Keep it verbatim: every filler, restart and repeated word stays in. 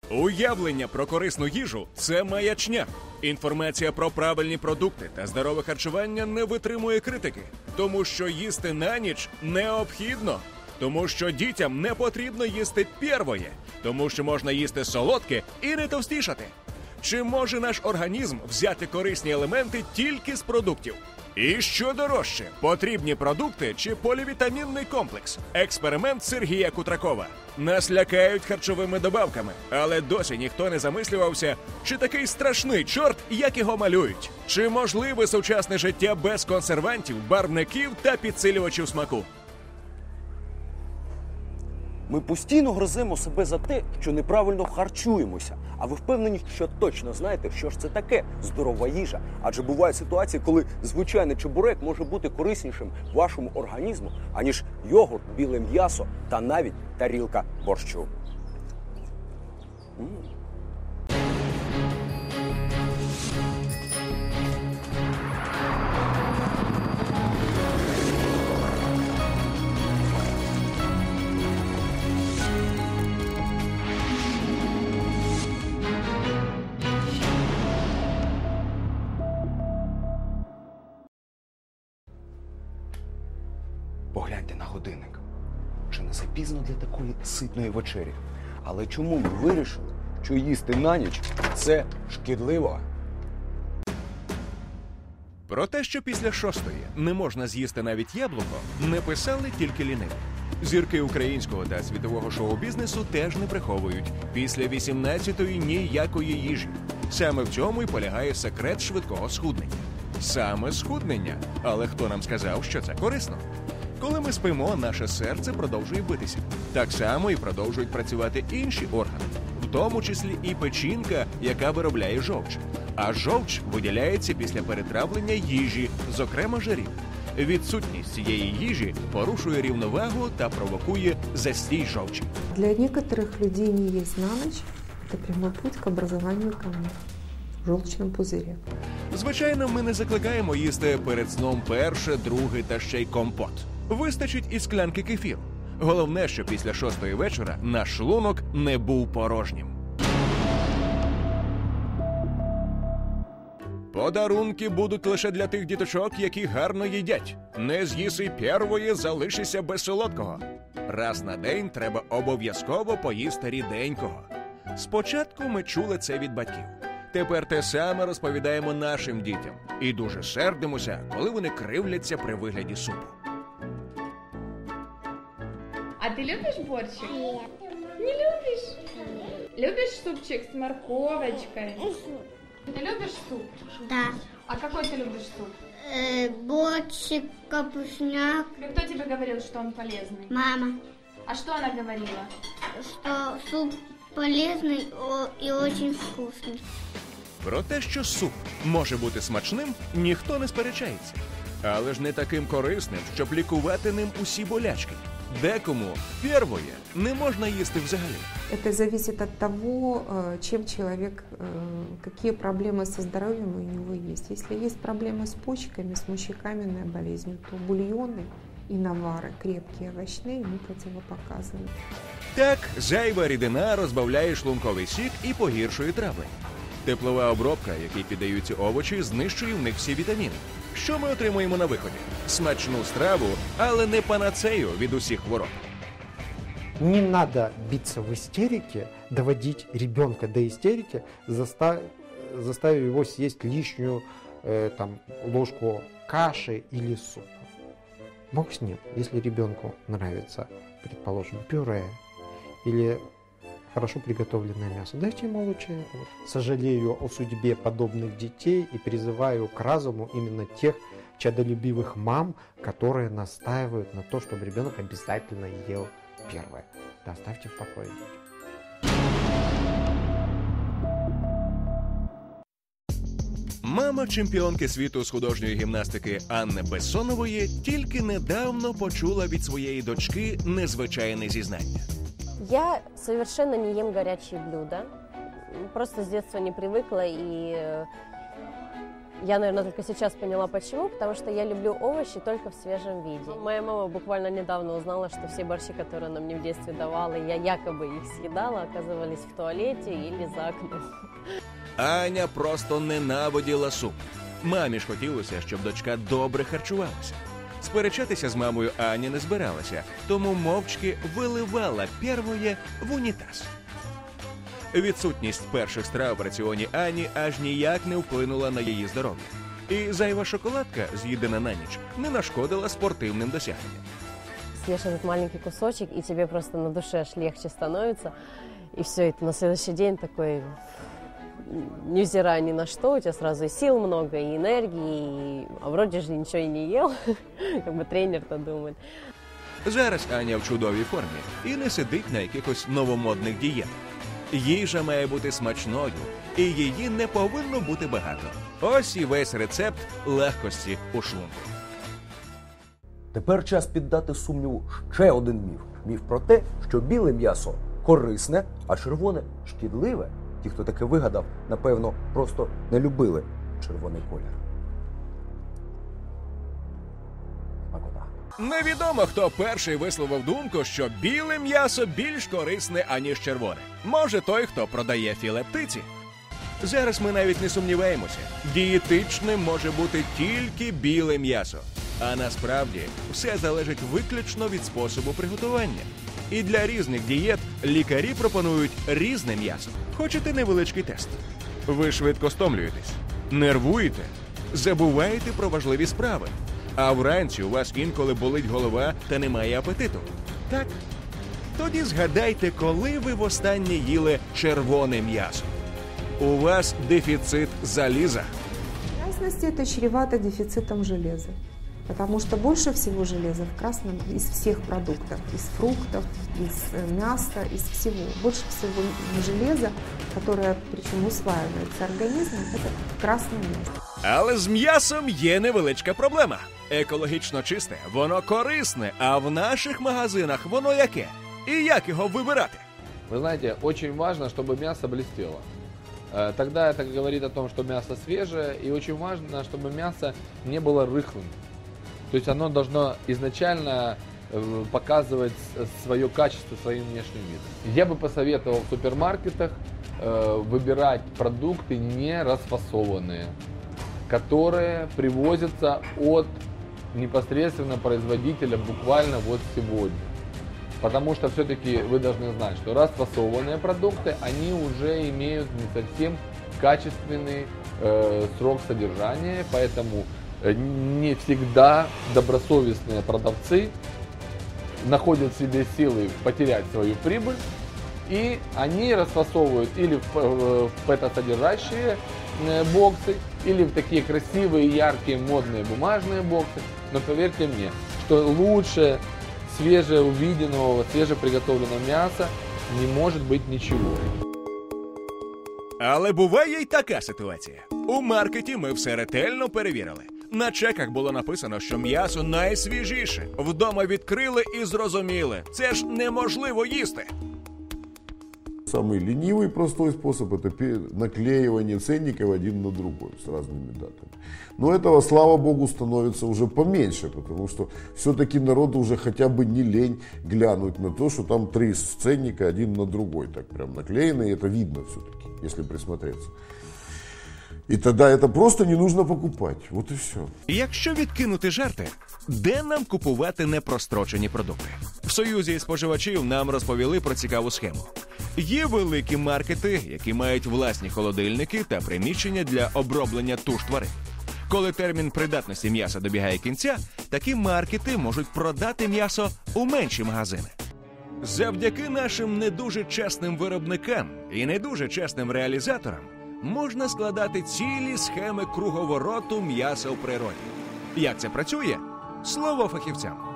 Уявлення про корисну їжу – це маячня. Інформація про правильні продукти та здорове харчування не витримує критики. Тому що їсти на ніч необхідно. Тому що дітям не потрібно їсти первоє. Тому що можна їсти солодке і не товстішати. Чи може наш організм взяти корисні елементи тільки з продуктів? І що дорожче – потрібні продукти чи полівітамінний комплекс? Експеримент Сергія Кутракова. Нас лякають харчовими добавками, але досі ніхто не замислювався, чи такий страшний чорт, як його малюють. Чи можливе сучасне життя без консервантів, барвників та підсилювачів смаку? Ми постійно грозимо себе за те, що неправильно харчуємося. А ви впевнені, що точно знаєте, що ж це таке здорова їжа? Адже бувають ситуації, коли звичайний чебурек може бути кориснішим вашому організму, аніж йогурт, біле м'ясо та навіть тарілка борщу. М. Погляньте на годинник. Чи не запізно для такої ситної вечері? Але чому ви вирішили, що їсти на ніч – це шкідливо? Про те, що після шостої не можна з'їсти навіть яблуко, не писали тільки ліниві. Зірки українського та світового шоу-бізнесу теж не приховують. Після вісімнадцятої ніякої їжі. Саме в цьому й полягає секрет швидкого схуднення. Саме схуднення. Але хто нам сказав, що це корисно? Коли ми спимо, наше серце продовжує битися. Так само і продовжують працювати інші органи. В тому числі і печінка, яка виробляє жовч. А жовч виділяється після перетравлення їжі, зокрема жирів. Відсутність цієї їжі порушує рівновагу та провокує застій жовчі. Для некоторых людей не есть на ночь – это прямой путь к образованию камня в желчном пузыре. Звичайно, ми не закликаємо їсти перед сном перше, друге та ще й компот. Вистачить і склянки кефіру. Головне, що після шостої вечора наш шлунок не був порожнім. Подарунки будуть лише для тих діточок, які гарно їдять. Не з'їси первоє, залишися без солодкого. Раз на день треба обов'язково поїсти ріденького. Спочатку ми чули це від батьків. Тепер те саме розповідаємо нашим дітям. І дуже сердимося, коли вони кривляться при вигляді супу. А ты любишь борщик? Нет. Не любишь? Любишь супчик с морковочкой? Ты любишь суп? Да. А какой ты любишь суп? Э, борщик, капустняк. Кто тебе говорил, что он полезный? Мама, А что она говорила? что суп полезный о- и очень вкусный. Про те, що суп може бути смачним, ніхто не сперечається. Але ж не таким корисним, щоб лікувати ним усі болячки. Декому первоє не можна їсти взагалі. Это зависит от того, э, чем человек, э, какие проблемы со здоровьем у него есть. Если есть проблемы с почками, с мочекаменной болезнью, то бульоны и навары, крепкие овощные, ему противопоказаны. Так, зайва рідина розбавляє шлунковий сік і погіршує травлення. Теплова обробка, якій піддаються овочі, знищує в них всі вітаміни. Що ми отримуємо на виході? Смачну страву, але не панацею від усіх хвороб. Не надо биться в истерике, доводить ребенка до истерики, застав- заставив его съесть лишнюю э, там, ложку каши или супа. Бог с ним, если ребенку нравится, предположим, пюре или хорошо приготовленное мясо, дайте ему лучше этого. Сожалею о судьбе подобных детей и призываю к разуму именно тех чадолюбивых мам, которые настаивают на то, чтобы ребенок обязательно ел первое. Да, оставьте в покое. Мама чемпіонки світу з художньої гімнастики Анни Бессонової тільки недавно почула від своєї дочки незвичайне зізнання. Я совершенно не ем горячие блюда. Просто с детства не привыкла. И Я, наверное, только сейчас поняла, почему, потому что я люблю овощи только в свежем виде. Моя мама буквально недавно узнала, что все борщи, которые она мне в детстве давала, я якобы их съедала, оказывались в туалете или за окном. Аня просто ненавиділа суп. Мамі ж хотілося, щоб дочка добре харчувалася. Сперечатися з мамою Аня не збиралася, тому мовчки виливала первоє в унітаз. Відсутність перших страв в раціоні Ані аж ніяк не вплинула на її здоров'я. І зайва шоколадка, з'їдена на ніч, не нашкодила спортивним досягненням. Съешь этот маленький кусочек, и тебе просто на душе аж легче становится. И все, это на следующий день такой, невзирая ни на что, у тебя сразу и сил много, и энергии, и... а вроде же ничего и не ел, как бы тренер-то думает. Зараз Аня в чудовій формі і не сидить на якихось новомодних дієтах. Їжа має бути смачною, і її не повинно бути багато. Ось і весь рецепт легкості у шлунку. Тепер час піддати сумніву ще один міф. Міф про те, що біле м'ясо корисне, а червоне шкідливе. Ті, хто таке вигадав, напевно, просто не любили червоний колір. Смакота. Невідомо, хто перший висловив думку, що біле м'ясо більш корисне, аніж червоне. Може, той, хто продає філе птиці. Зараз ми навіть не сумніваємося. Дієтичним може бути тільки біле м'ясо. А насправді все залежить виключно від способу приготування. І для різних дієт лікарі пропонують різне м'ясо. Хочете невеличкий тест? Ви швидко стомлюєтесь, нервуєте, забуваєте про важливі справи. А вранці у вас інколи болить голова та немає апетиту. Так? Тоді згадайте, коли ви востаннє їли червоне м'ясо. У вас дефіцит заліза. В частности, это чревато дефицитом железа. Потому что больше всего железа в красном из всех продуктов, из фруктов, из мяса, из всего. Больше всего железа, которое причем усваивается организмом, это в красном мясе. Але з м'ясом є невеличка проблема. Екологічно чисте, воно корисне, а в наших магазинах воно яке? І як його вибирати? Вы знаете, очень важно, чтобы мясо блестело. Тогда это говорит о том, что мясо свежее, и очень важно, чтобы мясо не было рыхлым. То есть оно должно изначально показывать свое качество своим внешним видом. Я бы посоветовал в супермаркетах выбирать продукты не расфасованные, которые привозятся от непосредственно производителя буквально вот сегодня. Потому что все-таки вы должны знать, что расфасованные продукты, они уже имеют не совсем качественный э, срок содержания, поэтому не всегда добросовестные продавцы находят в себе силы потерять свою прибыль, и они расфасовывают или в пэто-содержащие боксы, или в такие красивые, яркие, модные бумажные боксы. Но поверьте мне, что лучше свежеувиденного, свежеприготовленного мяса не может быть ничего. Але буває й така ситуація. У маркеті ми все ретельно перевірили. На чеках було написано, що м'ясо найсвіжіше. Вдома відкрили і зрозуміли. Це ж неможливо їсти. Самый ленивый и простой способ – это наклеивание ценников один на другой с разными датами. Но этого, слава богу, становится уже поменьше, потому что все-таки народу уже хотя бы не лень глянуть на то, что там три ценника один на другой, так прям наклеены, и это видно все-таки, если присмотреться. І тоді це просто не потрібно покупати. От і все. Якщо відкинути жарти, де нам купувати непрострочені продукти? В Союзі споживачів нам розповіли про цікаву схему. Є великі маркети, які мають власні холодильники та приміщення для оброблення туш тварин. Коли термін придатності м'яса добігає кінця, такі маркети можуть продати м'ясо у менші магазини. Завдяки нашим не дуже чесним виробникам і не дуже чесним реалізаторам можна складати цілі схеми круговороту м'яса в природі. Як це працює? Слово фахівцям.